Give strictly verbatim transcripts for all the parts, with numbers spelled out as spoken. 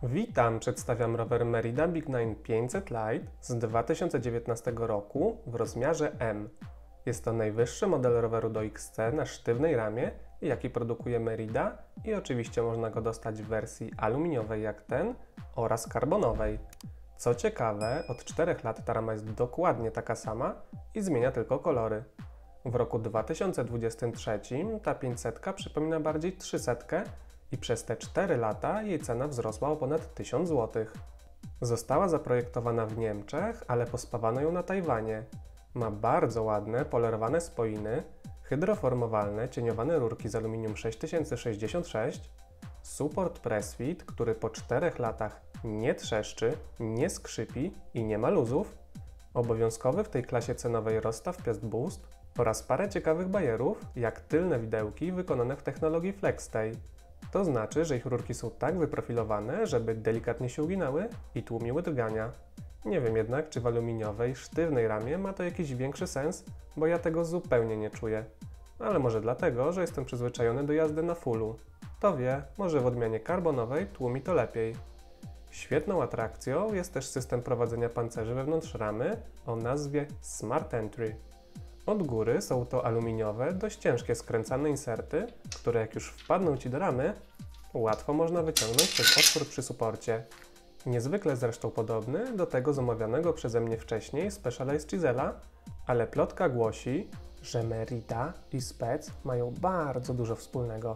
Witam, przedstawiam rower Merida Big Nine pięćset Lite z dwa tysiące dziewiętnastego roku w rozmiarze M. Jest to najwyższy model roweru do X C na sztywnej ramie, jaki produkuje Merida i oczywiście można go dostać w wersji aluminiowej jak ten oraz karbonowej. Co ciekawe, od czterech lat ta rama jest dokładnie taka sama i zmienia tylko kolory. W roku dwa tysiące dwudziestym trzecim ta pięćsetka przypomina bardziej trzysetkę i przez te cztery lata jej cena wzrosła o ponad tysiąc złotych. Została zaprojektowana w Niemczech, ale pospawano ją na Tajwanie. Ma bardzo ładne, polerowane spoiny, hydroformowalne, cieniowane rurki z aluminium sześć tysięcy sześćdziesiąt sześć, support pressfit, który po czterech latach nie trzeszczy, nie skrzypi i nie ma luzów, obowiązkowy w tej klasie cenowej rozstaw Piast Boost oraz parę ciekawych bajerów, jak tylne widełki wykonane w technologii FlexStay. To znaczy, że ich rurki są tak wyprofilowane, żeby delikatnie się uginały i tłumiły drgania. Nie wiem jednak, czy w aluminiowej, sztywnej ramie ma to jakiś większy sens, bo ja tego zupełnie nie czuję. Ale może dlatego, że jestem przyzwyczajony do jazdy na fullu. Kto wie, może w odmianie karbonowej tłumi to lepiej. Świetną atrakcją jest też system prowadzenia pancerzy wewnątrz ramy o nazwie Smart Entry. Od góry są to aluminiowe, dość ciężkie skręcane inserty, które jak już wpadną Ci do ramy, łatwo można wyciągnąć przez otwór przy suporcie. Niezwykle zresztą podobny do tego zamawianego przeze mnie wcześniej Specialized Chisela, ale plotka głosi, że Merida i Spec mają bardzo dużo wspólnego.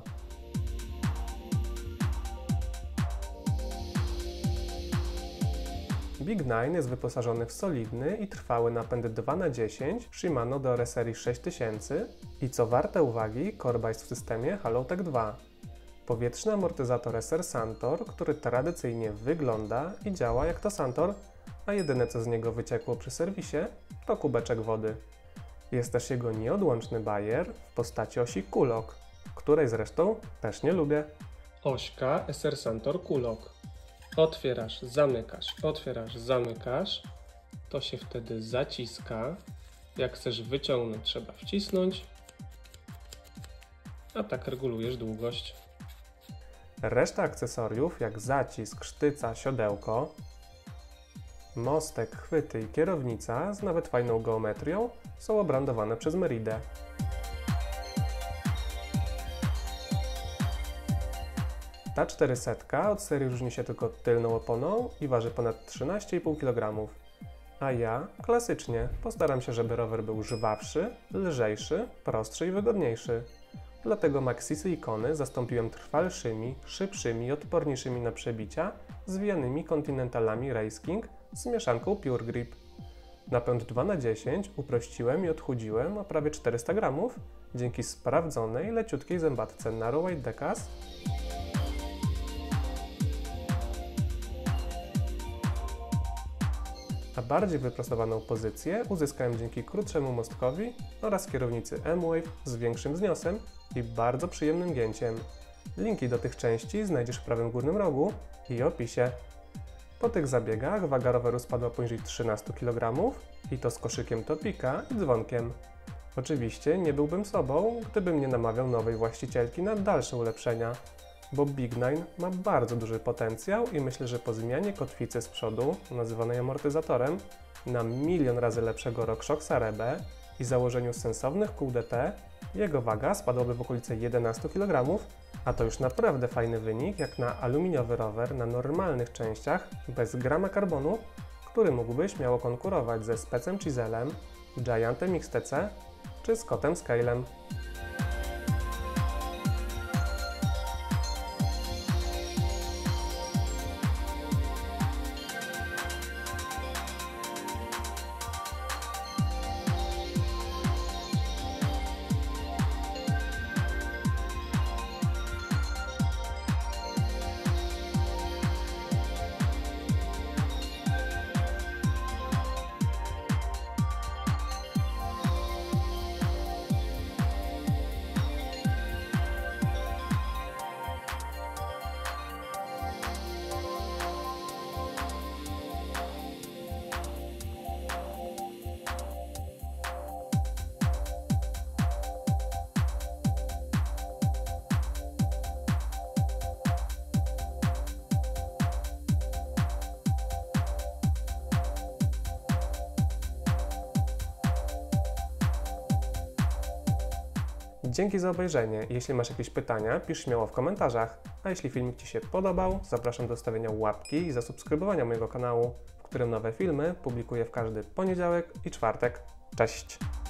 Big Nine jest wyposażony w solidny i trwały napęd dwa na dziesięć Shimano D R serii sześć tysięcy i co warte uwagi, korba jest w systemie Halotech dwa. Powietrzny amortyzator S R Santor, który tradycyjnie wygląda i działa jak to Santor, a jedyne co z niego wyciekło przy serwisie to kubeczek wody. Jest też jego nieodłączny bajer w postaci osi Kulok, której zresztą też nie lubię. Ośka S R Santor Kulok. Otwierasz, zamykasz, otwierasz, zamykasz. To się wtedy zaciska. Jak chcesz wyciągnąć, trzeba wcisnąć. A tak regulujesz długość. Reszta akcesoriów, jak zacisk, sztyca, siodełko, mostek, chwyty i kierownica z nawet fajną geometrią, są obrandowane przez Meridę. Ta czterysetka od serii różni się tylko tylną oponą i waży ponad trzynaście i pół kilograma. A ja, klasycznie, postaram się, żeby rower był żwawszy, lżejszy, prostszy i wygodniejszy. Dlatego Maxisy ikony zastąpiłem trwalszymi, szybszymi i odporniejszymi na przebicia zwijanymi Continentalami Race King z mieszanką Pure Grip. Napęd dwa na dziesięć uprościłem i odchudziłem o prawie czterysta gramów dzięki sprawdzonej, leciutkiej zębatce Narrow Weight Decas, a bardziej wyprostowaną pozycję uzyskałem dzięki krótszemu mostkowi oraz kierownicy M-Wave z większym zniosem i bardzo przyjemnym gięciem. Linki do tych części znajdziesz w prawym górnym rogu i opisie. Po tych zabiegach waga roweru spadła poniżej trzynastu kilogramów i to z koszykiem topika i dzwonkiem. Oczywiście nie byłbym sobą, gdybym nie namawiał nowej właścicielki na dalsze ulepszenia, bo Big Nine ma bardzo duży potencjał i myślę, że po zmianie kotwicy z przodu, nazywanej amortyzatorem, na milion razy lepszego RockShoxa Rebe i założeniu sensownych kół D T, jego waga spadłaby w okolice jedenastu kilogramów, a to już naprawdę fajny wynik jak na aluminiowy rower na normalnych częściach bez grama karbonu, który mógłby śmiało konkurować ze Specem Chiselem, Giantem X T C czy Scottem Scalem. Dzięki za obejrzenie. Jeśli masz jakieś pytania, pisz śmiało w komentarzach. A jeśli filmik Ci się podobał, zapraszam do stawienia łapki i zasubskrybowania mojego kanału, w którym nowe filmy publikuję w każdy poniedziałek i czwartek. Cześć!